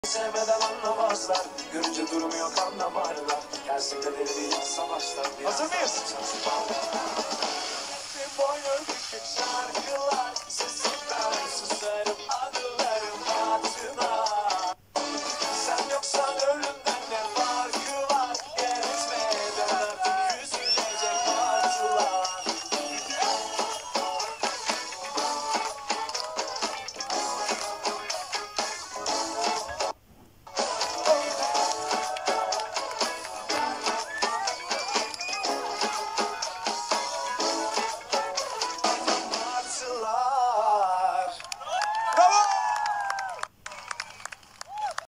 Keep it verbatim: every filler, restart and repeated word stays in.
Sevmeden anlamazlar. Görünce durumu yok anlamarlar. Gelsin de deli bir yaz savaşlar. Hazır mıyız? Boyu küçük şarkılar. Ses